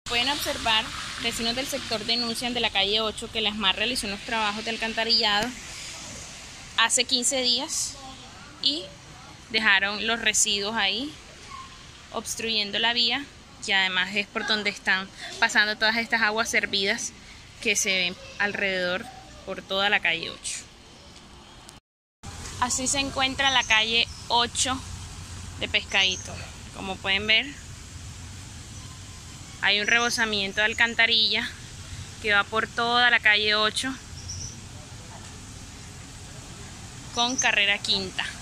Pueden observar, vecinos del sector denuncian de la calle 8 que la ESMAD realizó unos trabajos de alcantarillado hace 15 días y dejaron los residuos ahí obstruyendo la vía, y además es por donde están pasando todas estas aguas servidas que se ven alrededor por toda la calle 8. Así se encuentra la calle 8 de Pescadito. Como pueden ver, hay un rebosamiento de alcantarilla que va por toda la calle 8 con carrera quinta.